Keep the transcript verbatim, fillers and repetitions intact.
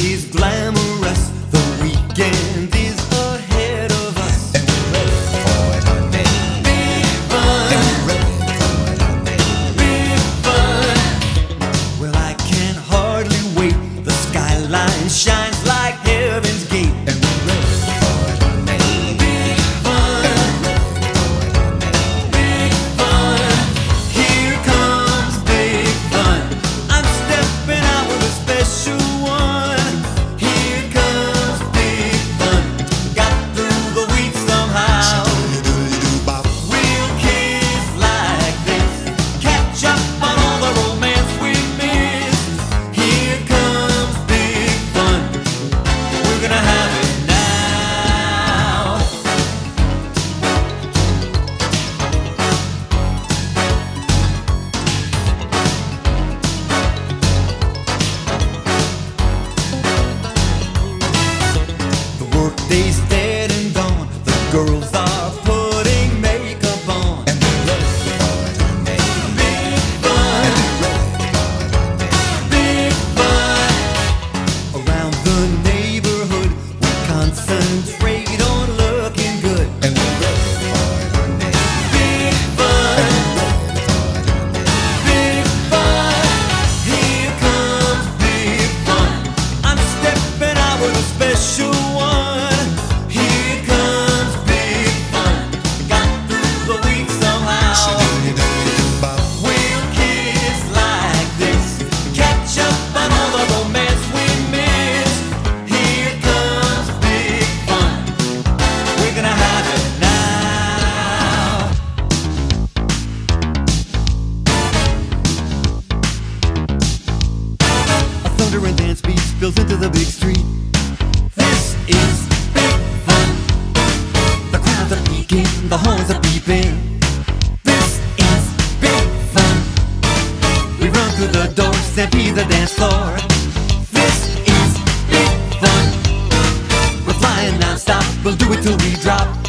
is glamorous, the weekend is ahead of us. And we're ready for it, honey. Big fun, And we're ready for it, honey. big fun. Well, I can hardly wait. The skyline shines like heaven's gate. And we're ready for it, honey. Big fun, big fun. Here comes big fun. I'm stepping out with a special one. Here comes big fun. Got through the week somehow. We'll kiss like this. Catch up on all the romance we missed. Here comes big fun. We're gonna have it now. The workday's dead and gone. The girls are putting makeup on. And we're ready for it, honey. Big fun, And we're ready for it, honey. big fun. Around the neighborhood, we concentrate on looking good. And we're ready for it, honey. Big fun, big fun. Here comes big fun. I'm stepping out with a special one. Here comes big fun. Got through the week somehow. We'll kiss like this. Catch up on all the romance we missed. Here comes big fun. We're gonna have it now. A thunder and dance beat spills into the big street. This is big fun. The crowds are peaking, the horns are beeping. This is big fun. We run through the doors, stampede the dance floor. This is big fun. We're flying non-stop, we'll do it till we drop.